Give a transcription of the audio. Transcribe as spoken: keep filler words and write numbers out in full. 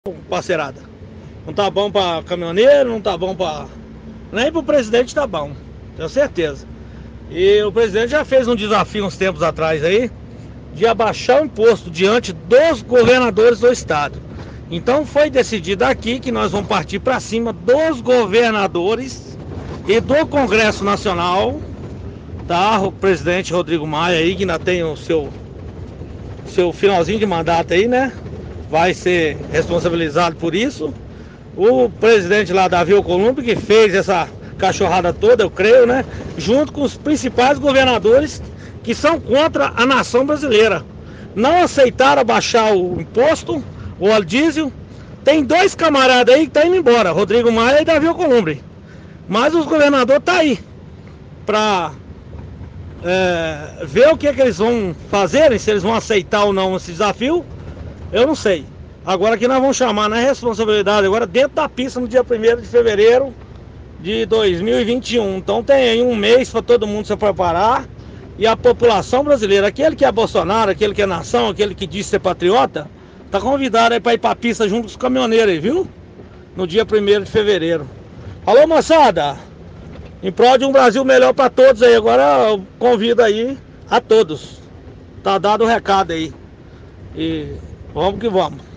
Parceirada, não tá bom pra caminhoneiro, não tá bom pra... nem pro presidente tá bom, tenho certeza. E o presidente já fez um desafio uns tempos atrás aí de abaixar o imposto diante dos governadores do estado. Então foi decidido aqui que nós vamos partir para cima dos governadores e do Congresso Nacional, tá? O presidente Rodrigo Maia aí, que ainda tem o seu seu finalzinho de mandato aí, né? Vai ser responsabilizado por isso. O presidente lá, Davi Alcolumbre, que fez essa cachorrada toda, eu creio, né? Junto com os principais governadores que são contra a nação brasileira. Não aceitaram abaixar o imposto, o óleo diesel. Tem dois camaradas aí que estão indo embora, Rodrigo Maia e Davi Alcolumbre. Mas os governadores estão aí para é, ver o que, é que eles vão fazer, se eles vão aceitar ou não esse desafio. Eu não sei. Agora que nós vamos chamar na responsabilidade agora dentro da pista no dia primeiro de fevereiro de dois mil e vinte e um. Então tem aí um mês para todo mundo se preparar. E a população brasileira, aquele que é Bolsonaro, aquele que é nação, aquele que diz ser patriota, tá convidado aí para ir para a pista junto com os caminhoneiros aí, viu? No dia primeiro de fevereiro. Alô, moçada! Em prol de um Brasil melhor para todos aí. Agora eu convido aí a todos. Tá dado o recado aí. E vamos que vamos.